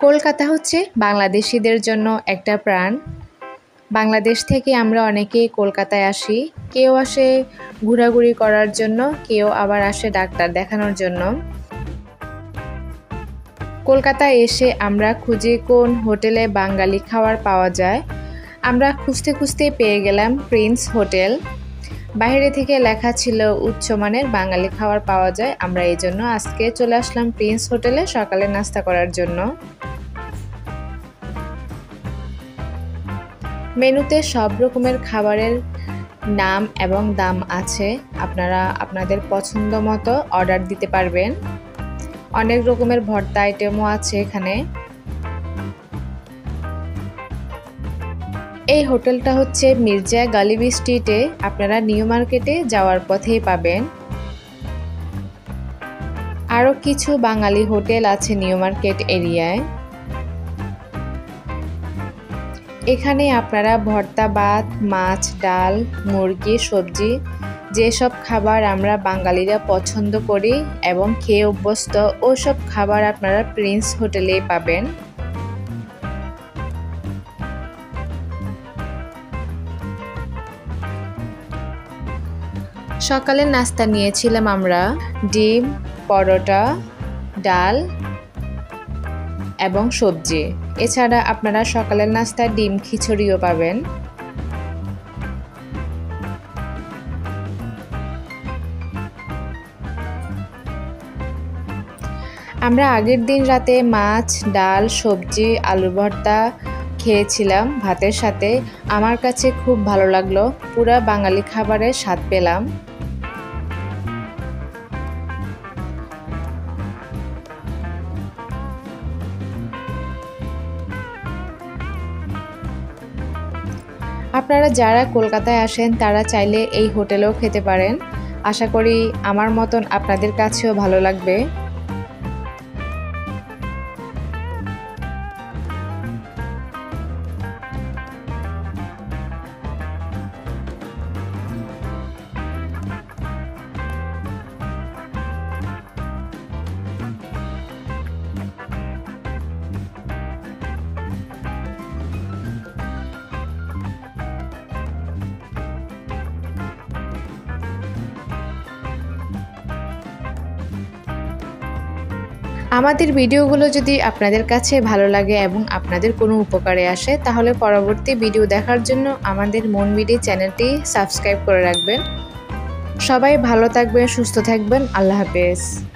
কলকাতা হচ্ছে বাংলাদেশিদের জন্য একটা প্রাণ। বাংলাদেশ থেকে আমরা অনেকেই কলকাতায় আসি। কেউ আসে ঘোরাঘুরি করার জন্য, কেউ আবার আসে ডাক্তার দেখানোর জন্য। কলকাতায় এসে আমরা খুঁজি কোন হোটেলে বাঙালি খাবার পাওয়া যায়। আমরা খুঁজতে খুঁজতে পেয়ে গেলাম প্রিন্স হোটেল। বাইরে থেকে লেখা ছিল উচ্চমানের বাঙালি খাবার পাওয়া যায়। আমরা এই জন্য আজকে চলে আসলাম প্রিন্স হোটেলে সকালে নাস্তা করার জন্য। মেনুতে সব রকমের খাবারের নাম এবং দাম আছে। আপনারা আপনাদের পছন্দ মতো অর্ডার দিতে পারবেন। অনেক রকমের ভর্তা আইটেমও আছে এখানে। এই হোটেলটা হচ্ছে মির্জা গালিব স্ট্রিটে। আপনারা নিউ মার্কেটে যাওয়ার পথেই পাবেন। আরও কিছু বাঙালি হোটেল আছে নিউ মার্কেট এরিয়ায়। এখানে আপনারা ভর্তা ভাত, মাছ, ডাল, মুরগি, সবজি যেসব খাবার আমরা বাঙালিরা পছন্দ করি এবং খেয়ে অভ্যস্ত, ওসব খাবার আপনারা প্রিন্স হোটেলেই পাবেন। সকালের নাস্তা নিয়েছিলাম আমরা ডিম, পরোটা, ডাল এবং সবজি। এছাড়া আপনারা সকালের নাস্তায় ডিম খিচুড়িও পাবেন। আমরা আগের দিন রাতে মাছ, ডাল, সবজি, আলু ভর্তা খেয়েছিলাম ভাতের সাথে। আমার কাছে খুব ভালো লাগলো। পুরা বাঙালি খাবারের স্বাদ পেলাম। আপনারা যারা কলকাতায় আসেন তারা চাইলে এই হোটেলেও খেতে পারেন। আশা করি আমার মতন আপনাদের কাছেও ভালো লাগবে। আমাদের ভিডিওগুলো যদি আপনাদের কাছে ভালো লাগে এবং আপনাদের কোনো উপকারে আসে, তাহলে পরবর্তী ভিডিও দেখার জন্য আমাদের মন ভিডিও চ্যানেলটি সাবস্ক্রাইব করে রাখবেন। সবাই ভালো থাকবেন, সুস্থ থাকবেন। আল্লাহ হাফেজ।